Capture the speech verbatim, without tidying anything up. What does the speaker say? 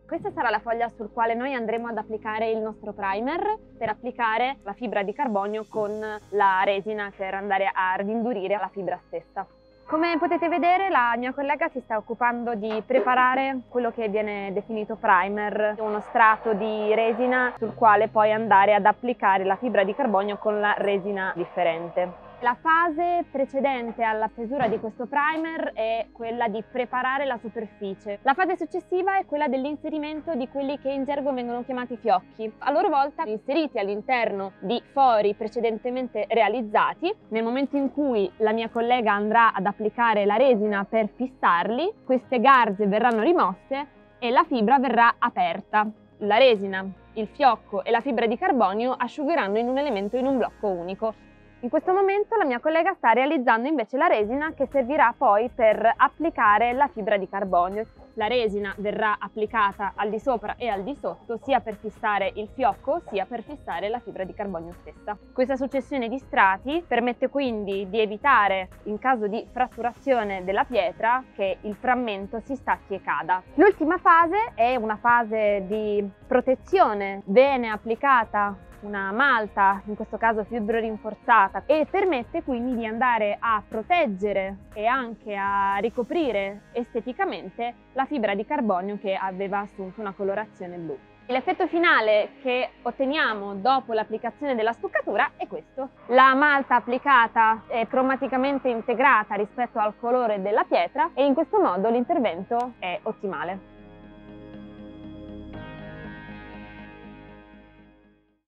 Questa sarà la foglia sul quale noi andremo ad applicare il nostro primer per applicare la fibra di carbonio con la resina per andare a indurire la fibra stessa. Come potete vedere, la mia collega si sta occupando di preparare quello che viene definito primer, uno strato di resina sul quale poi andare ad applicare la fibra di carbonio con la resina differente. La fase precedente alla stesura di questo primer è quella di preparare la superficie. La fase successiva è quella dell'inserimento di quelli che in gergo vengono chiamati fiocchi, a loro volta inseriti all'interno di fori precedentemente realizzati. Nel momento in cui la mia collega andrà ad applicare la resina per fissarli, queste garze verranno rimosse e la fibra verrà aperta. La resina, il fiocco e la fibra di carbonio asciugheranno in un elemento, in un blocco unico. In questo momento la mia collega sta realizzando invece la resina che servirà poi per applicare la fibra di carbonio. La resina verrà applicata al di sopra e al di sotto sia per fissare il fiocco sia per fissare la fibra di carbonio stessa. Questa successione di strati permette quindi di evitare, in caso di fratturazione della pietra, che il frammento si stacchi e cada. L'ultima fase è una fase di protezione bene applicata, una malta, in questo caso fibro rinforzata, e permette quindi di andare a proteggere e anche a ricoprire esteticamente la fibra di carbonio che aveva assunto una colorazione blu. L'effetto finale che otteniamo dopo l'applicazione della stuccatura è questo. La malta applicata è cromaticamente integrata rispetto al colore della pietra e in questo modo l'intervento è ottimale.